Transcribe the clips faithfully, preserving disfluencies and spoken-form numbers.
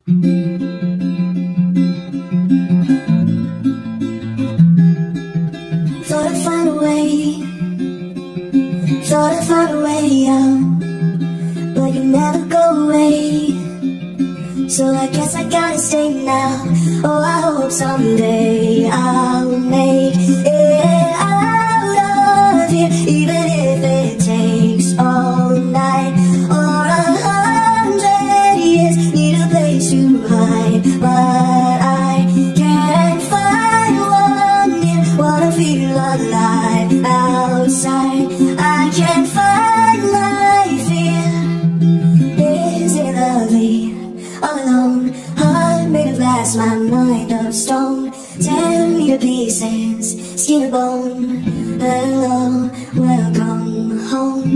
Thought I'd find a way, thought I'd find a way out, but you never go away. So I guess I gotta stay now. Oh, I hope someday I'll make it out of here, even if it takes all night or a hundred years. Need a place to hide, but I can't find one near. Wanna feel alive outside, I can't find my fear. Is it lovely? All alone, heart made of glass, my mind of stone. Tear me to pieces, skin and bone. Hello, welcome home.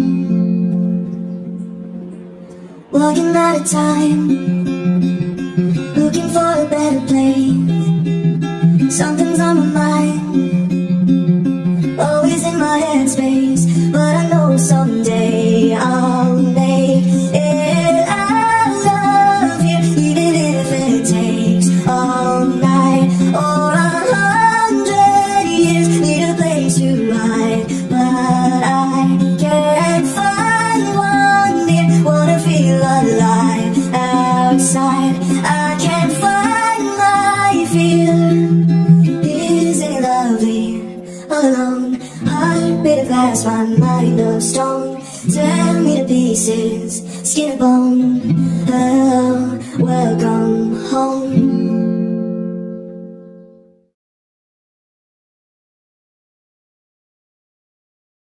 Walking out of time, looking for a better place. Something's on my mind, always in my headspace. But I know someday I'll make it out of here, even if it takes all night or a hundred years. Need a place to hide, but I can't find one near. Wanna feel alive outside, I can't find my fear. Is it lovely? Alone, heart made of glass, my mind of stone. Tear me to pieces, skin and bone. Hello, welcome home.